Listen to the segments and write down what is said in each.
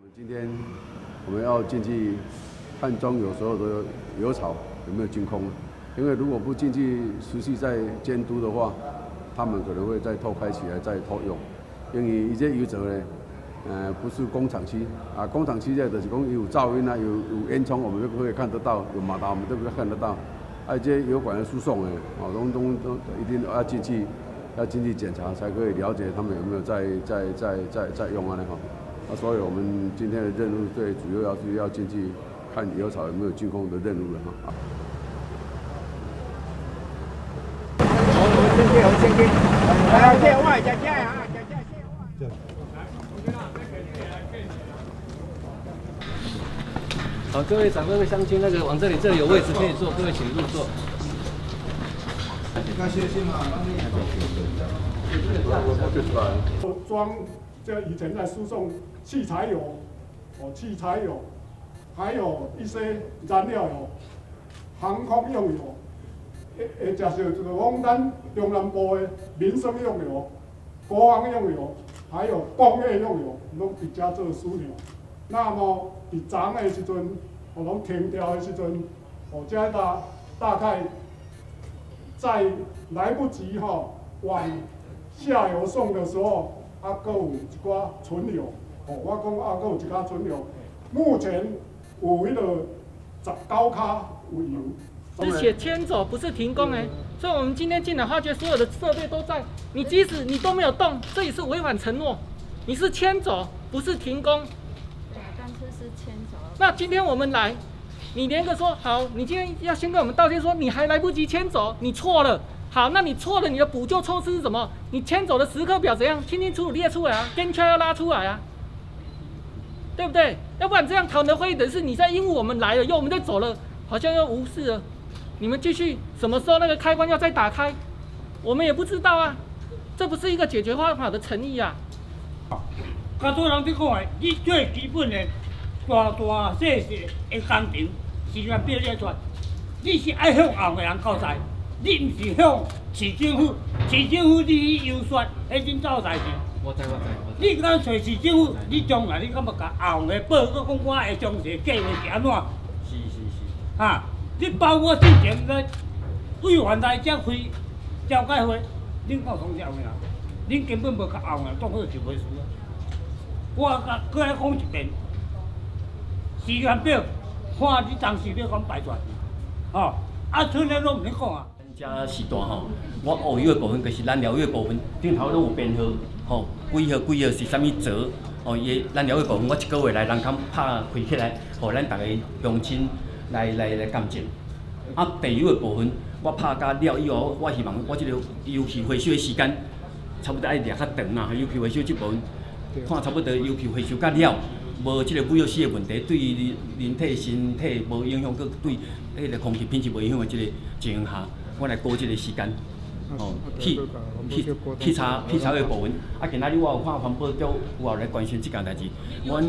今天我们要进去看中有所有的油草有没有净空，因为如果不进去持续在监督的话，他们可能会再偷开起来再偷用。因为这油槽呢，不是工厂区啊，工厂区呢就是讲有噪音啊，有烟囱，我们都可以看得到，有马达我们都可以看得到。而且油管的输送呢，都一定要进去检查，才可以了解他们有没有在用啊那哈。那所以我们今天的任务最主要是要进去看油草有没有净空的任务了哈。 我先给，来借外加借啊，借。 好，各位长辈、各位乡亲，那个往这里有位置可以坐，各位请入座。 装这以前在输送汽柴油，汽柴油，还有一些燃料油，航空用油，假设这个讲咱中南部的民生用油、国防用油，还有工业用油，拢伫遮做输油。那么伫昨的时阵，拢停掉的时阵，这大概在来不及往下游送的时候，还有一寡存油。我讲还有一寡存油，目前有迄个19卡有油。 是写迁走，不是停工所以我们今天进来发觉所有的设备都在，你即使你都没有动，这也是违反承诺。你是迁走，不是停工。 但是迁走。 那今天我们来，你连个说好，你今天要先跟我们道歉，说你还来不及迁走，你错了。好，那你错了，你的补救措施是什么？你迁走的时刻表怎样？清清楚楚列出来啊，跟圈要拉出来啊，对不对？要不然这样讨论会议的是你在因为我们来了，我们就走了，好像又无视了。你们继续什么时候那个开关要再打开，我们也不知道啊，这不是一个解决方法的诚意啊。 甲做人伫讲的，你最基本的大细的工程时间表列出来，你是爱向后的人交代，你唔是向市政府，市政府你去游说，迄恁走代志。 我知。 你敢找市政府，你将来你敢要甲后的报告讲我会将这计划是安怎？是。哈，你包括之前咧委员来遮开召开会，恁够通召会啊？恁根本无甲后的当好就袂输啊！我搁来讲一遍，时间表，看你当时要讲排出来，剩的拢唔咧讲啊。 遮时段我学油的部分就是燃料油的部分，顶头拢有编号，几号是啥物折，伊燃料油的部分我一个月来人工拍开起来，互咱大家乡亲来鉴证。地油的部分我拍甲了以后，我希望我这个油气回收的时间差不多爱掠较长啦，油气回收这部分。看差不多油气回收甲了，无即个五有四的问题，对人体身体无影响，佮对迄个空气品质无影响的即个情形下，我来估即个时间。汽查的部分，今仔日我有看环保局有来关心即件代志。我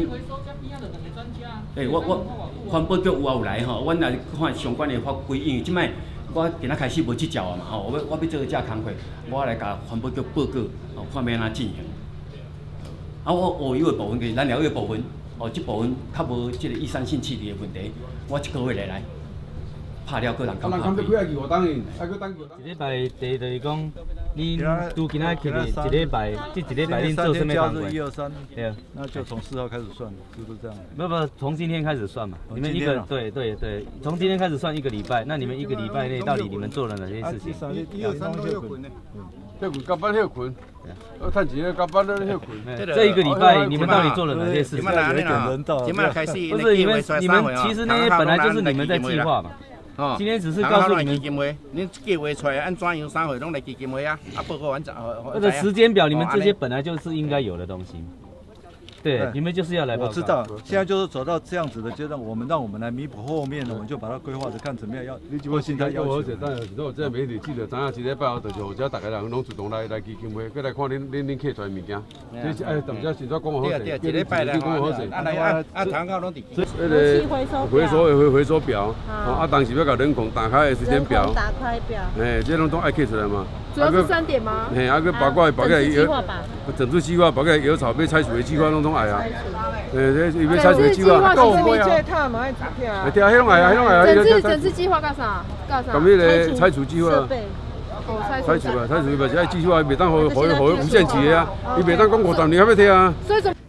环保局有来阮来看相关的法规，因为即摆我今仔开始无执照啊嘛我要做这工课，我来甲环保局报告，看要安怎进行。我学油的部分，就是燃料油的部分，这部分较无即个易散性气体的问题，我一个月来拍了，个人工拍。 一礼拜第就是讲，恁拄今仔起的一礼拜，这一礼拜恁做什么工作？1、2、3，对啊，那就从4号开始算，是不是这样？不，从今天开始算嘛。你们一个对，从今天开始算1个礼拜，那你们1个礼拜内到底你们做了哪些事情 ？1、2、3都有捆的。 休困，加班休困，趁钱加班咧休困。 这1个礼拜你们到底做了哪些事情？ 有点人道。 不是你们其实那些本来就是你们在计划嘛。今天只是告诉你们， 恁计划出来按怎样3回拢来基金会啊，报告完那个时间表，你们这些本来就是应该有的东西。对，你们就是要来报告。 我知道，现在就是走到这样子的阶段，让我们来弥补后面的，我们就把它规划着看怎么样要。 你即摆现在要求，如果这媒体记者知影一礼拜后就是，遮大家人拢主动来基金会，过来看恁客出来物件。这是等下现在讲好势， 一礼拜来讲好势。 谈到拢伫。 那个回收表，当时要甲人工打开的时间表。 打开表。 这拢都爱刻出来嘛。 主要是3点吗？ 包括整治计划吧。 整治计划，包括油草被拆除的计划拢爱啊。 这伊要采取计划， 够不会啊？嘛爱查听啊。 对啊，迄种来啊，迄种来啊。 整治计划干啥？干啥？ 咁迄个拆除计划。 拆除啊，拆除嘛，是爱计划，袂当互无限期的啊，伊袂当讲50年还要听啊。 所以说。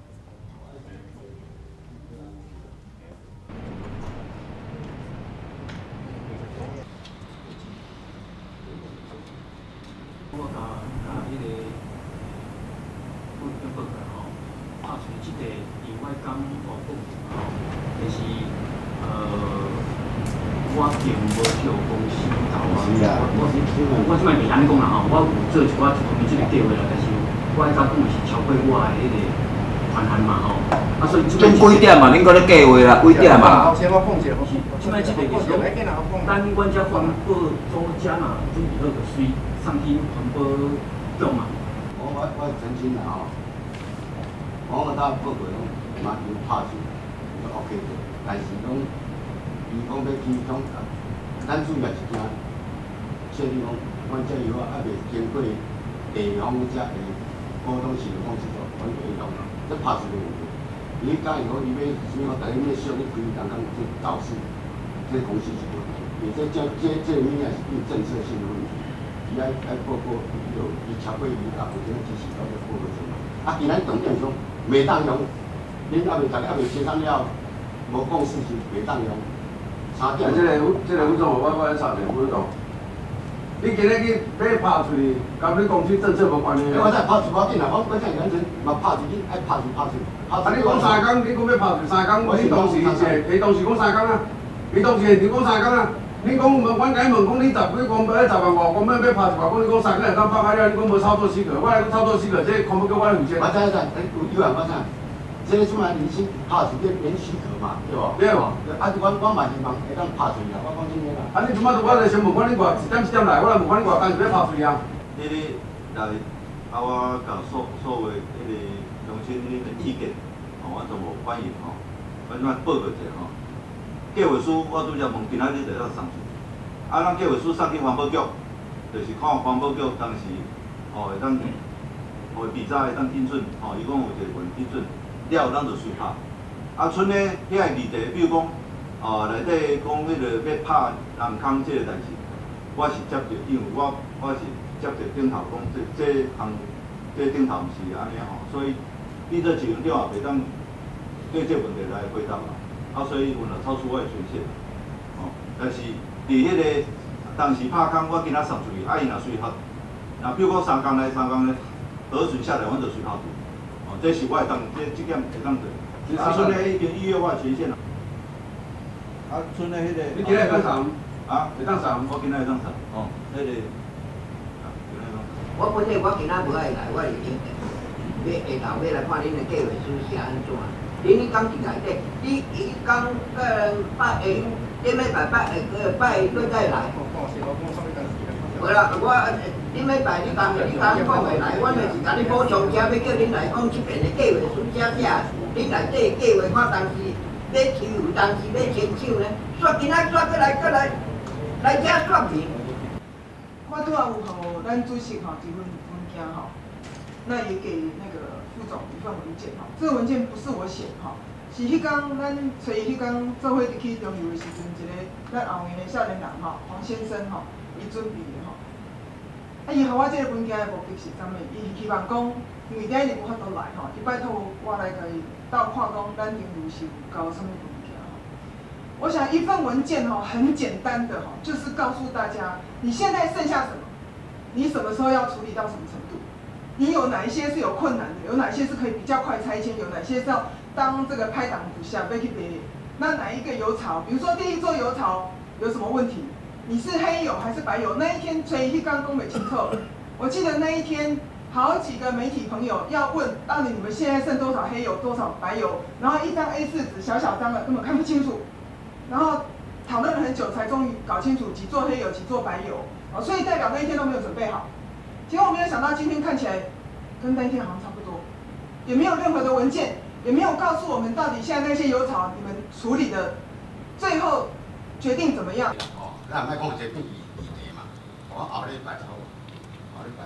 我并无叫公司投啊，我即摆袂安尼讲啦吼，我有做一寡方面即个计划啦，但是我迄甲讲是超过我的迄个权限嘛吼，啊所以即摆几点嘛？恁搁咧计划啦？几点嘛？ 即摆即个就是咱阮遮环保组织嘛，准备好就随上去环保局嘛。 我澄清啦吼，我到报告拢嘛有拍出，就 OK 的，但是讲。 伊讲要去讲，咱主要是惊，确定讲，阮这药还未经过地方这个普通市的方式做，阮就会用，这拍出个问题。伊讲以后，伊要什么大家要小去开，刚刚这导致这公司是问题，而且这物件是对政策性的问题，伊爱报告有伊超过伊大部分支持到这报告出来。啊，既然重点讲袂当用，恁还未大家还未协商了，无共识是袂当用。 这个副总，我来插一下，副总。你今日去要拍出去，甲你公司政策无关系。我再拍出我紧啦，我讲完全嘛拍出去，爱拍出。啊，你讲3工，你讲要拍出3工，你当时伊当时讲3工啊，伊当时就讲3工啊。你讲阮甲伊问讲，你10几公要10万5公要拍出外公，你讲3工会当拍开了，你讲无操作许可，我来讲操作许可，这看不叫我来负责。我知，有啊，我知。 这个出来你先拍出去免许可嘛，对无？对无？啊，我嘛是望会当拍出去啦，我讲真个啦。啊，你即摆我来先问看你偌1点来，我来问看你偌工就要拍出去啊？ 迄个来，我甲所有迄个乡亲迄个意见，我都无反映吼，我怎报告者吼？计划书我拄则问今仔日就要送出，啊，咱计划书送去环保局，就是看环保局当时会当，会比赛会当批准，伊讲有一个文批准。 了，咱就随拍。啊，剩咧遐个议题，比如讲，内底讲迄个要拍人空这个代志，我是接着，因为我是接着顶头讲，这项这顶头毋是安尼吼，所以你这几个了也袂当对这问题来回答啦。啊，所以有若超出我的权限，但是伫迄个当时拍空，我今仔送出去，伊若随拍，比如讲3工来3工咧，核准下来，阮就随拍做。 这是我会当，这点会当做。啊，剩咧已经预约我权限啦。啊，剩咧迄个。你今日会当上？啊，会当上？我今日会当上。哦，迄个。 我本来我今仔无爱来，我是应下昼要来看恁的计划书是安怎。恁讲是内底，你讲顶礼拜拜再来。无啦，我顶礼拜你讲讲会来，我就是甲你补充遮，要叫恁来讲即边的计划书写，恁内底的计划看当时要收，当时要签手呢，煞今仔煞过来遮煞面。 我拄仔有互咱主席一份文件那也给那个副总一份文件这个文件不是我写是迄天咱找迄天做伙去中游的时阵，一个咱后面的少年人黄先生伊准备的伊互我这个文件的目的是啥物？伊是希望讲，因为今日无法度来伊拜托我来甲伊到看讲咱中游是有交啥物物件我想一份文件很简单的就是告诉大家你现在剩下什么，你什么时候要处理到什么程度，你有哪一些是有困难的，有哪些是可以比较快拆迁，有哪些是要当这个拍档不下被去别，那哪一个油槽，比如说第一座油槽有什么问题？你是黑油还是白油？那一天吹一刚公美清楚，我记得那一天好几个媒体朋友要问，到底你们现在剩多少黑油，多少白油？然后一张 A4 纸小小张的，根本看不清楚。然后讨论了很久，才终于搞清楚几座黑油，几座白油。所以代表那一天都没有准备好。结果我没有想到，今天看起来跟那一天好像差不多，也没有任何的文件，也没有告诉我们到底现在那些油槽你们处理的最后决定怎么样。 咱莫讲这议题嘛，我后礼拜后礼拜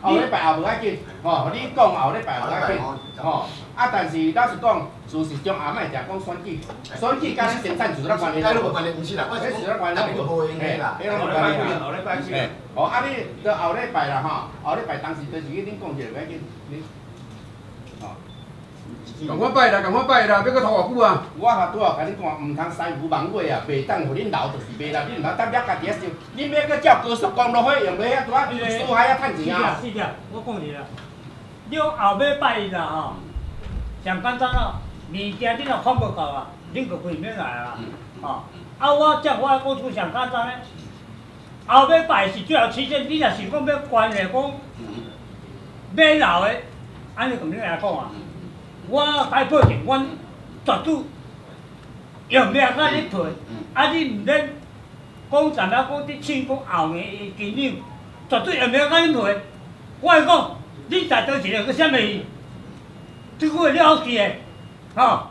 后礼拜也无要紧，吼，你讲后礼拜无要紧，吼。啊，但是老实讲，事实上也莫食讲选举，选举甲咱生产就有关系。 无关系，毋是啦，我是有关系， 无用的啦。 迄拢无关系啦，后礼拜去。哦，啊，你到后礼拜啦，吼，后礼拜当时就是去恁讲一下，无要紧，你，哦。 共我拜啦，共我拜啦，要搁拖偌久啊？ 我拄仔甲你讲，毋通西湖望尾啊，袂当互恁留就是袂啦，你毋通当了家己遐收，恁要搁照高速公路费用要遐大输海遐趁钱啊！ 是的，我讲你啦，你后尾拜啦吼，上简单啊，物件你若看无够啊，恁就开免来啊，吼。啊，我讲出上简单诶，后尾拜是最后期限，你若是讲要关诶讲买楼诶，安尼咁恁来讲啊。我该保证，阮绝对用命甲你赔。啊，你毋免讲站了讲你请讲后面的经理，绝对用命甲你赔。我会讲，你在倒一个个啥物？这个会了解的，吼。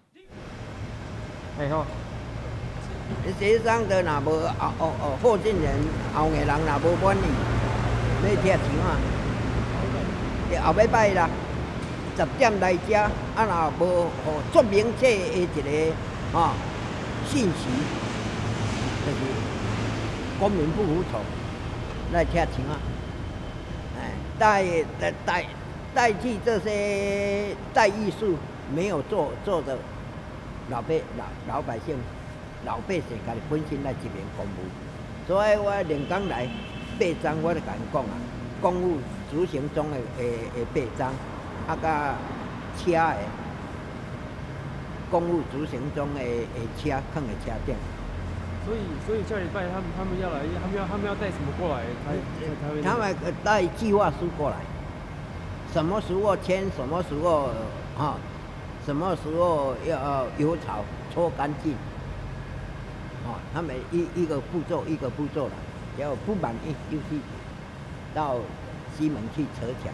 哎吼。 实际上，都若无候选人后个人若无满意，要贴钱啊，后尾摆啦。10点来遮，啊，若无足明确的一个信息，就是公民不服从来贴钱啊，代替这些代议数没有做的老百姓家己本身来执行公务，所以我连讲来8章，我就甲因讲啊，公务执行中的8章。啊，甲车的公务执行中的车放在车顶。 所以下礼拜他们要来，他们要带什么过来？ 他们带计划书过来，什么时候签，什么时候什么时候要油槽搓干净，他们一个步骤一个步骤来，只要不满意就去到西门去扯墙。